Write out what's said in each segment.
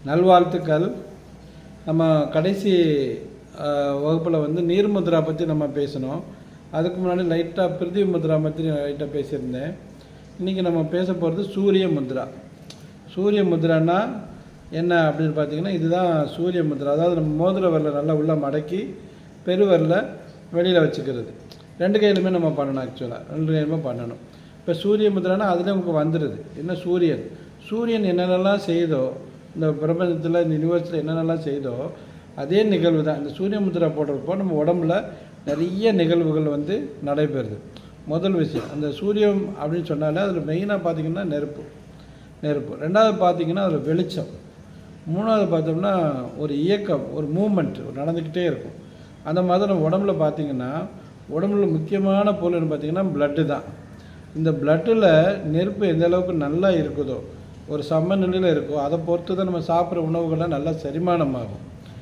நல்வாழ்த்துக்கள். நம்ம கடைசி வகுப்பில் வந்து நீர் முத்ரா பற்றி நம்ம பேசணும். அதுக்கு முன்னாடி லைட்டாக பிருத்திவி முத்ரா பற்றி லைட்டாக பேசியிருந்தேன். இன்றைக்கி நம்ம பேச போகிறது சூரிய முத்ரா. சூரிய முத்ரான்னா என்ன அப்படின்னு பார்த்தீங்கன்னா, இதுதான் சூரிய முத்ரா. அதாவது நம்ம மோதிர வரல நல்லா உள்ளே மடக்கி பெருவரில் வெளியில் வச்சுக்கிறது. ரெண்டு கையிலுமே நம்ம பண்ணணும். ஆக்சுவலாக ரெண்டு கையிலுமே பண்ணணும். இப்போ சூரிய முத்ரானா அதில் உங்களுக்கு வந்துடுது என்ன, சூரியன் என்னென்னலாம் செய்தோ, இந்த பிரபஞ்சத்தில் இந்த யூனிவர்ஸில் என்னென்னலாம் செய்தோ அதே நிகழ்வு தான். இந்த சூரிய முத்ரா போடுறப்போ நம்ம உடம்புல நிறைய நிகழ்வுகள் வந்து நடைபெறுது. முதல் விஷயம், அந்த சூரியன் அப்படின்னு சொன்னாலே அதில் மெயினாக பார்த்திங்கன்னா நெருப்பு. ரெண்டாவது பார்த்திங்கன்னா அதில் வெளிச்சம். மூணாவது பார்த்தோம்னா ஒரு இயக்கம், ஒரு மூமெண்ட் நடந்துக்கிட்டே இருக்கும். அந்த மாதிரி நம்ம உடம்புல பார்த்திங்கன்னா உடம்புல முக்கியமான பொருள்னு பார்த்திங்கன்னா பிளட்டு தான். இந்த பிளட்டில் நெருப்பு எந்த அளவுக்கு நல்லா இருக்குதோ, ஒரு சமநிலையில் இருக்கோ, அதை பொறுத்து தான் நம்ம சாப்பிட்ற உணவுகள்லாம் நல்லா செரிமானமாகும்.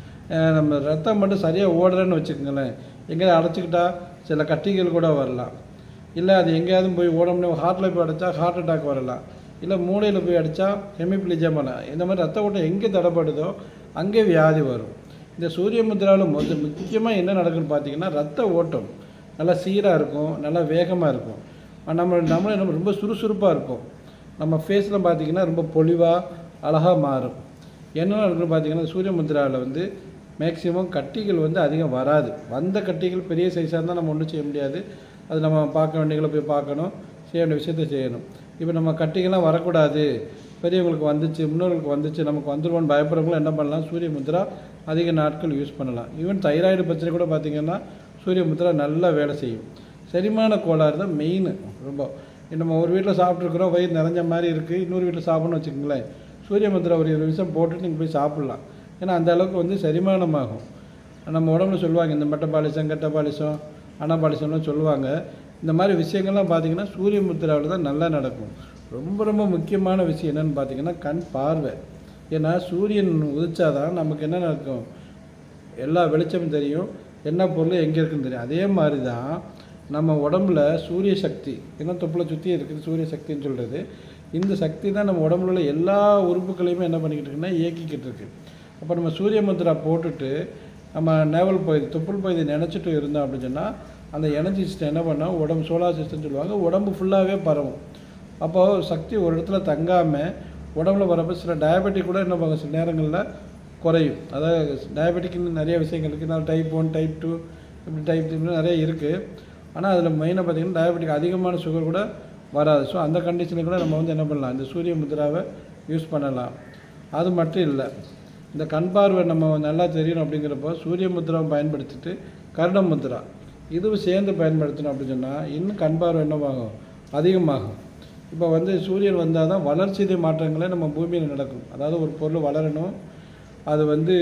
நம்ம ரத்தம் மட்டும் சரியாக ஓடுறேன்னு வச்சுக்கோங்களேன், எங்கேயாவது அடைச்சிக்கிட்டா சில கட்டிகள் கூட வரலாம். இல்லை அது எங்கேயாவது போய் ஓடணும்னு ஹார்ட்டில் போய் அடைச்சா ஹார்ட் அட்டாக் வரலாம். இல்லை மூளையில் போய் அடித்தா ஹெமிப்ளிஜியா வரலாம். இந்த மாதிரி ரத்த ஓட்டம் எங்கே தடைப்படுதோ அங்கே வியாதி வரும். இந்த சூரிய முத்ராவில் முக்கியமாக என்ன நடக்குதுன்னு பார்த்தீங்கன்னா, ரத்த ஓட்டம் நல்லா சீராக இருக்கும், நல்லா வேகமாக இருக்கும். நம்மளே ரொம்ப சுறுசுறுப்பாக இருக்கும். நம்ம ஃபேஸில் பார்த்திங்கன்னா ரொம்ப பொலிவாக அழகாக மாறும். என்ன நடக்குன்னு பார்த்தீங்கன்னா, சூரிய முத்ராவில் வந்து மேக்ஸிமம் கட்டிகள் வந்து அதிகம் வராது. வந்த கட்டிகள் பெரிய சைஸாக இருந்தால் நம்ம ஒன்றும் செய்ய முடியாது. அது நம்ம பார்க்க வேண்டியங்களை போய் பார்க்கணும், செய்ய வேண்டிய விஷயத்தை செய்யணும். இப்போ நம்ம கட்டிகள்லாம் வரக்கூடாது, பெரியவங்களுக்கு வந்துச்சு, முன்னோர்களுக்கு வந்துச்சு, நமக்கு வந்துடுவோன்னு பயப்படுறவங்களும் என்ன பண்ணலாம், சூரிய முத்ரா அதிக நாட்கள் யூஸ் பண்ணலாம். ஈவன் தைராய்டு பிரச்சனை கூட பார்த்திங்கன்னா சூரிய முத்ரா நல்லா வேலை செய்யும். செரிமான கோளாறு தான் மெயின். ரொம்ப நம்ம ஒரு வீட்டில் சாப்பிட்ருக்குறோம், வயிறு நிறைஞ்ச மாதிரி இருக்குது, இன்னொரு வீட்டில் சாப்பிட்ணுன்னு வச்சுக்கோங்களேன், சூரிய முத்ரா ஒரு 20 நிமிஷம் போட்டுட்டு நீங்கள் போய் சாப்பிட்லாம். ஏன்னா அந்த அளவுக்கு வந்து செரிமானமாகும். நம்ம உடம்புல சொல்லுவாங்க இந்த மெட்டபாலிசம், கெட்டபாலிசம், அனபாலிசம்லாம் சொல்லுவாங்க. இந்த மாதிரி விஷயங்கள்லாம் பார்த்திங்கன்னா சூரிய முத்ராவில் தான் நல்லா நடக்கும். ரொம்ப ரொம்ப முக்கியமான விஷயம் என்னென்னு பார்த்திங்கன்னா கண் பார்வை. ஏன்னா சூரியன் உதிச்சாதான் நமக்கு என்ன நடக்கும், எல்லா வெளிச்சமும் தெரியும், என்ன பொருள் எங்கே இருக்குன்னு தெரியும். அதே மாதிரி தான் நம்ம உடம்புல சூரிய சக்தி, ஏன்னா தொப்புளை சுற்றி இருக்குது சூரிய சக்தின்னு சொல்கிறது. இந்த சக்தி தான் நம்ம உடம்புல உள்ள எல்லா உறுப்புகளையுமே என்ன பண்ணிக்கிட்டு இருக்குன்னா இயக்கிக்கிட்டு இருக்குது. அப்போ நம்ம சூரிய முத்ரா போட்டுட்டு நம்ம நேவல் பகுதி, தொப்புள் பகுதி நினச்சிட்டு இருந்தோம் அப்படின்னு சொன்னால் அந்த எனர்ஜி சிஸ்டம் என்ன பண்ணால் உடம்பு சோலார் சிஸ்டம்னு சொல்லுவாங்க, உடம்பு ஃபுல்லாகவே பரவும். அப்போது சக்தி ஒரு இடத்துல தங்காமல் உடம்புல வரப்போ சில டயபெட்டிக் கூட என்ன பண்ணுங்க சில நேரங்களில் குறையும். அதாவது டயபெட்டிக்னு நிறைய விஷயங்கள் இருக்குது. நான் டைப் 1, டைப் 2 இப்படி டைப் 3 நிறைய இருக்குது. ஆனால் அதில் மெயினாக பார்த்திங்கன்னா டயபெட்டிக் அதிகமான சுகர் கூட வராது. ஸோ அந்த கண்டிஷனில் கூட நம்ம வந்து என்ன பண்ணலாம், இந்த சூரிய முத்ராவை யூஸ் பண்ணலாம். அது மட்டும் இல்லை, இந்த கண் பார்வை நம்ம நல்லா தெரியணும் அப்படிங்கிறப்போ சூரிய முத்ராவை பயன்படுத்திட்டு கருட முத்ரா இதுவும் சேர்ந்து பயன்படுத்தணும் அப்படின்னு சொன்னால் இன்னும் கண் பார்வை என்னவாகும், அதிகமாகும். இப்போ வந்து சூரியன் வந்தால் தான் வளர்ச்சி மாற்றங்களே நம்ம பூமியில் நடக்கும். அதாவது ஒரு பொருள் வளரணும், அது வந்து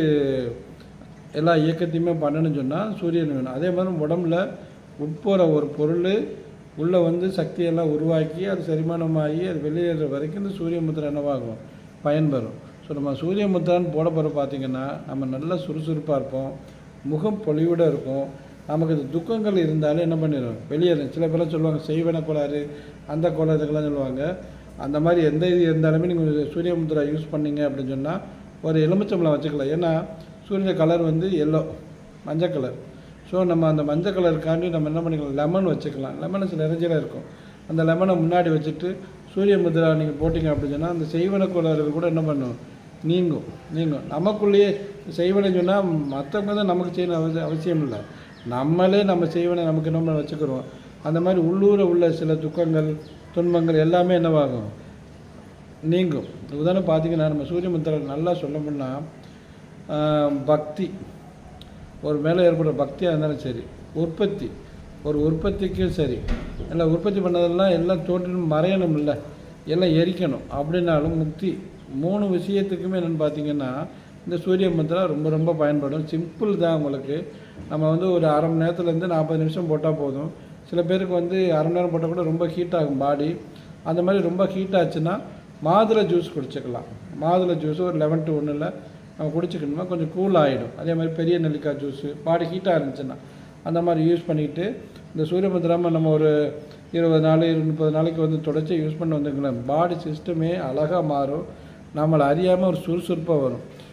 எல்லா இயக்கத்தையுமே பண்ணணும்னு சொன்னால் சூரியன் வேணும். அதே மாதிரி உடம்புல உட்போகிற ஒரு பொருள் உள்ளே வந்து சக்தியெல்லாம் உருவாக்கி அது செரிமானமாகி அது வெளியேற வரைக்கும் இந்த சூரிய முத்ரா என்னவாகும், பயன்பெறும். ஸோ நம்ம சூரிய முத்ரான்னு போட போகிற பார்த்திங்கன்னா நம்ம நல்லா சுறுசுறுப்பாக இருப்போம், முகம் பொலிவோடு இருக்கும். நமக்கு இது துக்கங்கள் இருந்தாலே என்ன பண்ணிடும், வெளியேறும். சில பேர்லாம் சொல்லுவாங்க செய்வன கோளாறு, அந்த கோளாறுக்கெல்லாம் சொல்லுவாங்க. அந்த மாதிரி எந்த இது இருந்தாலுமே நீங்கள் சூரிய முத்ரா யூஸ் பண்ணிங்க அப்படின்னு சொன்னால் ஒரு எலுமிச்சம்பழம் வச்சுக்கலாம். ஏன்னா சூரிய கலர் வந்து எல்லோ, மஞ்சள் கலர். ஸோ நம்ம அந்த மஞ்சள் கலருக்காண்டி நம்ம என்ன பண்ணிக்கலாம், லெமன் வச்சுக்கலாம். லெமன் சில நிறைஞ்சில் இருக்கும், அந்த லெமனை முன்னாடி வச்சுட்டு சூரிய முத்ரா நீங்கள் போட்டிங்க அப்படின்னு சொன்னால் அந்த செய்வன கோளாறுகள் கூட என்ன பண்ணும், நீங்கும். நமக்குள்ளேயே செய்வனைன்னு சொன்னால் மற்றவங்க தான் நமக்கு செய்யணும் அவசியம் இல்லை, நம்மளே நம்ம செய்வனை நமக்கு நம்ம வச்சுக்கிறோம். அந்த மாதிரி உள்ளூர உள்ள சில துக்கங்கள் துன்பங்கள் எல்லாமே என்னவாகும், நீங்கும். உதாரணம் பார்த்திங்கன்னா நம்ம சூரிய முத்ரா நல்லா சொல்லணும்னா பக்தி, ஒரு மேலே ஏற்படுற பக்தியாக இருந்தாலும் சரி, ஒரு உற்பத்திக்கும் சரி, எல்லாம் உற்பத்தி பண்ணதெல்லாம் எல்லாம் தோற்றணும் மறையணும், இல்லை எல்லாம் எரிக்கணும் அப்படின்னாலும் முக்தி, 3 விஷயத்துக்குமே என்னென்னு பார்த்திங்கன்னா இந்த சூரிய முத்ரா ரொம்ப ரொம்ப பயன்படும். சிம்பிள் தான். உங்களுக்கு நம்ம வந்து ஒரு அரை மணி நேரத்துலேருந்து 40 நிமிஷம் போட்டால் போதும். சில பேருக்கு வந்து அரை மணி நேரம் போட்டால் கூட ரொம்ப ஹீட் ஆகும் பாடி. அந்த மாதிரி ரொம்ப ஹீட் ஆச்சுன்னா மாதுளை ஜூஸ் குடிச்சிக்கலாம். மாதுளை ஜூஸ் ஒரு 11 to 1 நம்ம குடிச்சிக்கணுமா கொஞ்சம் கூல் ஆகிடும். அதே மாதிரி பெரிய நெல்லிக்காய் ஜூஸு பாடி ஹீட்டாக இருந்துச்சுன்னா அந்த மாதிரி யூஸ் பண்ணிக்கிட்டு இந்த சூரிய முத்ராம நம்ம ஒரு 20 நாள் 30 நாளைக்கு வந்து தொடர்ச்சி யூஸ் பண்ணி வந்துங்களேன், பாடி சிஸ்டமே அழகாக மாறும். நம்மளை அறியாமல் ஒரு சுறுசுறுப்பாக வரும்.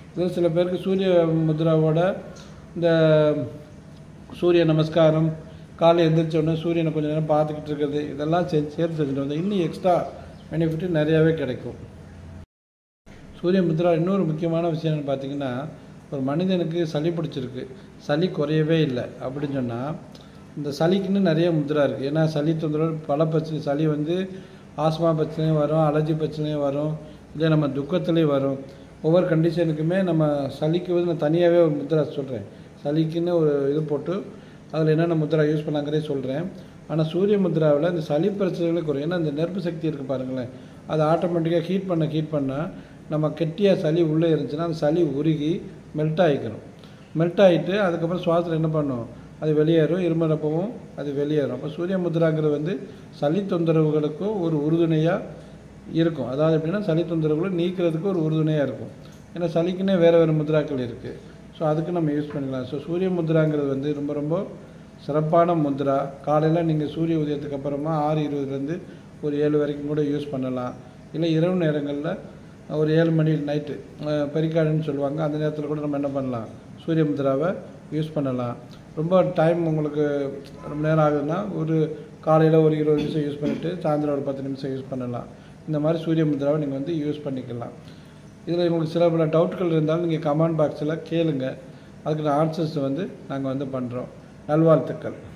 இதில் சில பேருக்கு சூரிய முத்ராவோட இந்த சூரிய நமஸ்காரம், காலை எழுந்திரிச்ச உடனே சூரியனை கொஞ்சம் நேரம் பார்த்துக்கிட்டு இருக்கிறது, இதெல்லாம் சேர்த்து செஞ்சுட்டு வந்தால் இன்னும் எக்ஸ்ட்ரா பெனிஃபிட் நிறையாவே கிடைக்கும். சூரிய முத்ரா இன்னொரு முக்கியமான விஷயம் என்னென்னு பார்த்தீங்கன்னா, ஒரு மனிதனுக்கு சளி பிடிச்சிருக்கு, சளி குறையவே இல்லை அப்படின்னு சொன்னால், இந்த சளிக்குன்னு நிறைய முத்ரா இருக்குது. ஏன்னா சளி தொந்தரவு பல பிரச்சனை, சளி வந்து ஆஸ்மா பிரச்சனையும் வரும், அலர்ஜி பிரச்சனையும் வரும், இல்லை நம்ம துக்கத்துலேயும் வரும். ஒவ்வொரு கண்டிஷனுக்குமே நம்ம சளிக்கு வந்து நான் தனியாகவே ஒரு முத்ரா சொல்கிறேன். சளிக்குன்னு ஒரு இது போட்டு அதில் என்னென்ன முத்ரா யூஸ் பண்ணாங்கிறதே சொல்கிறேன். ஆனால் சூரிய முத்ராவில் இந்த சளி பிரச்சனைகளே குறையும். ஏன்னா இந்த நெருப்பு சக்தி இருக்குது பாருங்களேன், அது ஆட்டோமேட்டிக்காக ஹீட் பண்ணால் நம்ம கெட்டியாக சளி உள்ளே இருந்துச்சுன்னா அந்த சளி உருகி மெல்ட் ஆகிக்கணும். மெல்ட் ஆகிட்டு அதுக்கப்புறம் சுவாசத்தில் என்ன பண்ணும், அது வெளியேறும், இருமலப்பவும் அது வெளியேறும். அப்போ சூரிய முத்ராங்கிறது வந்து சளி தொந்தரவுகளுக்கும் ஒரு உறுதுணையாக இருக்கும். அதாவது எப்படின்னா சளி தொந்தரவுகளை நீக்கிறதுக்கு ஒரு உறுதுணையாக இருக்கும். ஏன்னா சளிக்குன்னே வேறு முத்ராக்கள் இருக்குது. ஸோ அதுக்கு நம்ம யூஸ் பண்ணிக்கலாம். ஸோ சூரிய முத்ராங்கிறது வந்து ரொம்ப ரொம்ப சிறப்பான முத்ரா. காலையில் நீங்கள் சூரிய உதயத்துக்கு அப்புறமா 6:20 ஒரு 7 வரைக்கும் கூட யூஸ் பண்ணலாம். இல்லை இரவு நேரங்களில் ஒரு 7 மணி நைட்டு பெரிக்காடுன்னு சொல்லுவாங்க, அந்த நேரத்தில் கூட நம்ம என்ன பண்ணலாம், சூரிய முத்ராவை யூஸ் பண்ணலாம். ரொம்ப டைம் உங்களுக்கு ரொம்ப நேரம் ஆகுதுன்னா ஒரு காலையில் ஒரு 20 நிமிஷம் யூஸ் பண்ணிவிட்டு சாயந்தரம் ஒரு 10 நிமிஷம் யூஸ் பண்ணலாம். இந்த மாதிரி சூரிய முத்ராவை நீங்கள் வந்து யூஸ் பண்ணிக்கலாம். இதில் உங்களுக்கு சில பல டவுட்கள் இருந்தாலும் நீங்கள் கமெண்ட் பாக்ஸில் கேளுங்க, அதுக்கு ஆன்சர்ஸ் வந்து நாங்கள் வந்து பண்ணுறோம். நல்வாழ்த்துக்கள்.